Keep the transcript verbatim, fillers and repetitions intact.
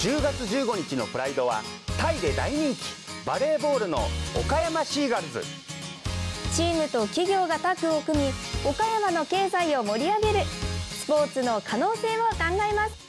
じゅうがつじゅうごにちのプライドはタイで大人気バレーボールの岡山シーガルズ。 チームと企業がタッグを組み、岡山の経済を盛り上げるスポーツの可能性を考えます。